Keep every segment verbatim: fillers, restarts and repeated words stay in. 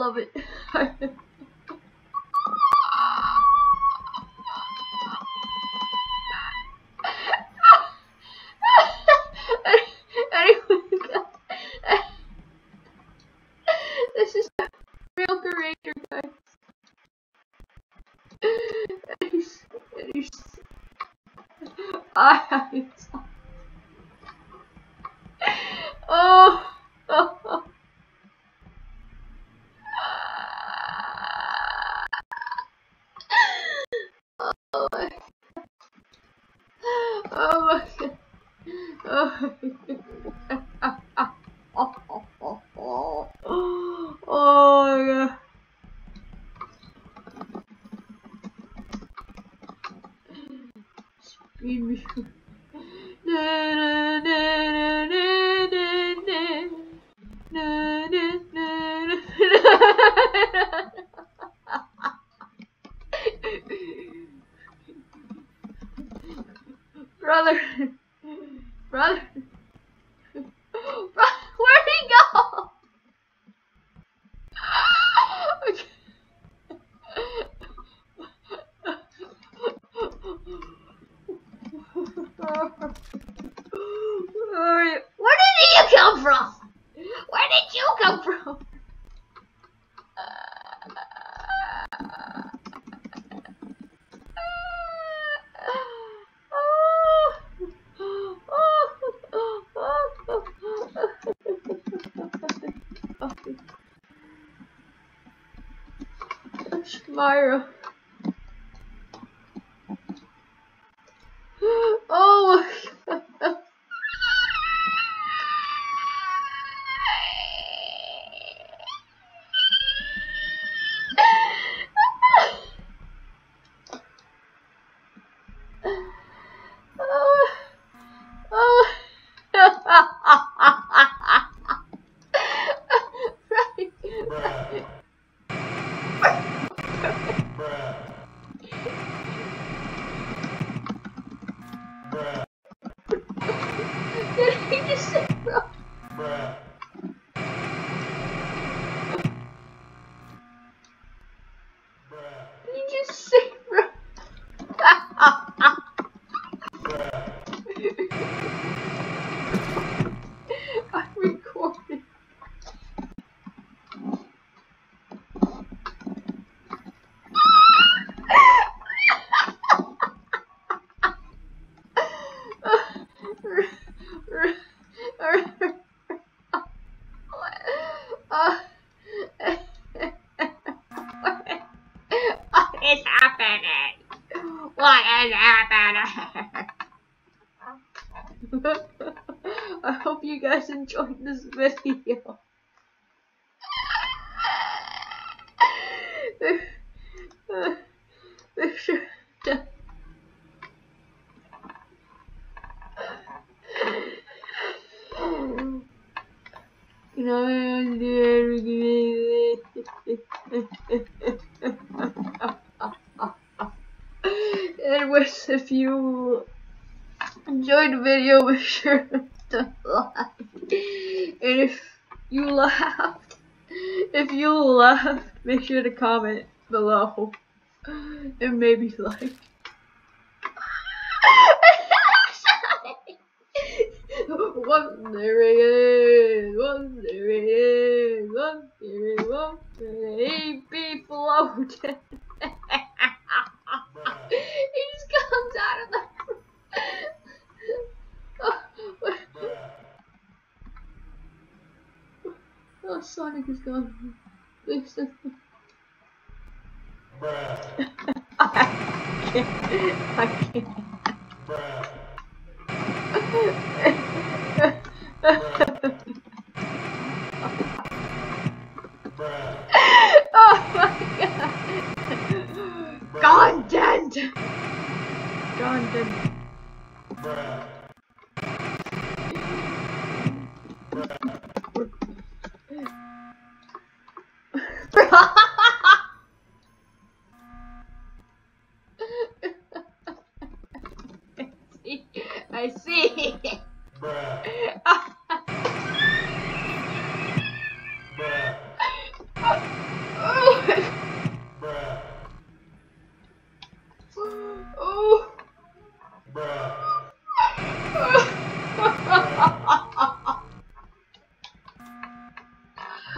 love it. Anyway, this is a real creator, guys. And he's, and he's, I, oh, oh, oh. Oh my god. Oh my god. Oh my god. Oh, oh, oh, oh. Oh my god. Speed me. Na na na na na na na na na na. Brother, brother, brother, where'd he go? Okay. Where did you come from? Where did you come from? Myra. Oh my god. Oh. Oh. Right. Did he just say bro? Did he just say bro? I'm recording. What is happening? What is happening? I hope you guys enjoyed this video. Make sure to you know, and wish if you enjoyed the video, make sure to like. And if you laughed, if you laughed, make sure to comment below and maybe like. One there it is, one there it is, one there it is, one there it is. He be floating. He just comes out of the. Oh, oh, Sonic is gone. Listen. I can't. I can't. Oh my god. Content. Content. I see. Bruh. Bruh.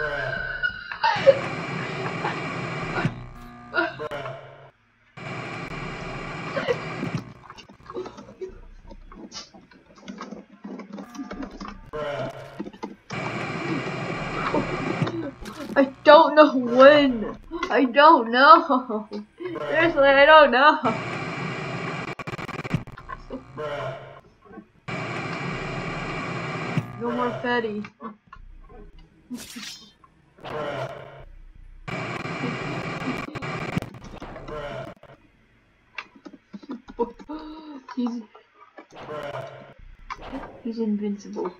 I don't know when. I don't know. Seriously, I don't know. No more fatty. He's he's invincible.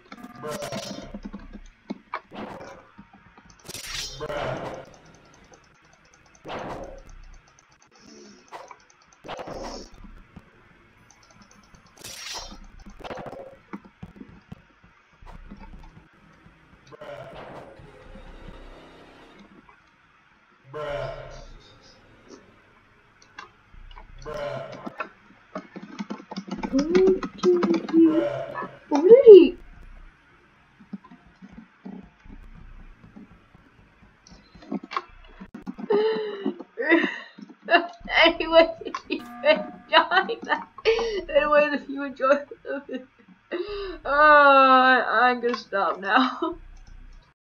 What did he? Anyway, if you enjoyed that, anyway, if you enjoyed it, oh, I'm gonna stop now.